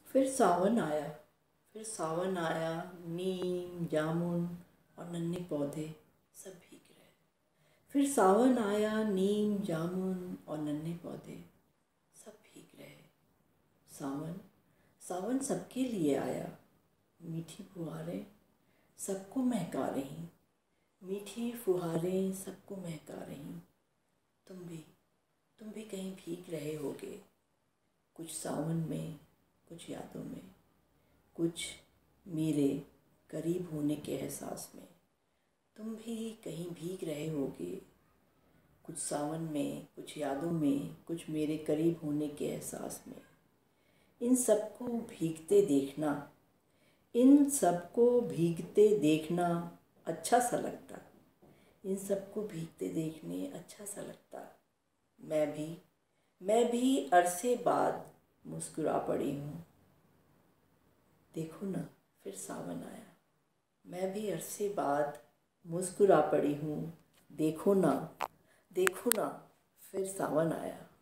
फिर सावन आया। फिर सावन आया, नीम जामुन और नन्हे पौधे सब भीग रहे। फिर सावन आया, नीम जामुन और नन्हे पौधे सब भीग रहे। सावन सावन सबके लिए आया। मीठी फुहारें सबको महका रही, मीठी फुहारें सबको महका रही। तुम भी कहीं भीग रहे होगे, कुछ सावन में, कुछ यादों में, कुछ मेरे करीब होने के एहसास में। तुम भी कहीं भीग रहे होगे, कुछ सावन में, कुछ यादों में, कुछ मेरे करीब होने के एहसास में। इन सबको भीगते देखना, इन सबको भीगते देखना अच्छा सा लगता। इन सबको भीगते देखने अच्छा सा लगता। मैं भी अरसे बाद मुस्कुरा पड़ी हूँ। देखो ना, फिर सावन आया। मैं भी अरसे बाद मुस्कुरा पड़ी हूँ। देखो ना, फिर सावन आया।